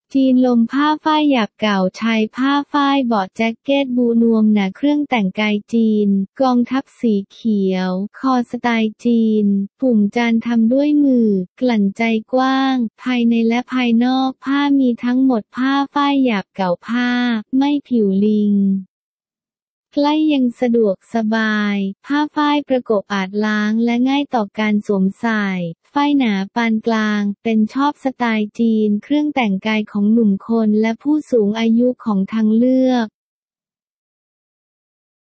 จีนลมผ้าฝ้ายหยาบเก่าชายผ้าฝ้ายเบาะแจ็คเก็ตบูนวมหนาเครื่องแต่งกายจีนกองทัพสีเขียวคอสไตล์จีนปุ่มจานทำด้วยมือกลั่นใจกว้างภายในและภายนอกผ้ามีทั้งหมดผ้าฝ้ายหยาบเก่าผ้าไม่ผิวลิงใกล้ยังสะดวกสบายผ้าฝ้ายประกบอาจล้างและง่ายต่อการสวมใส่ฝ้ายหนาปานกลางเป็นชอบสไตล์จีนเครื่องแต่งกายของหนุ่มคนและผู้สูงอายุของทางเลือก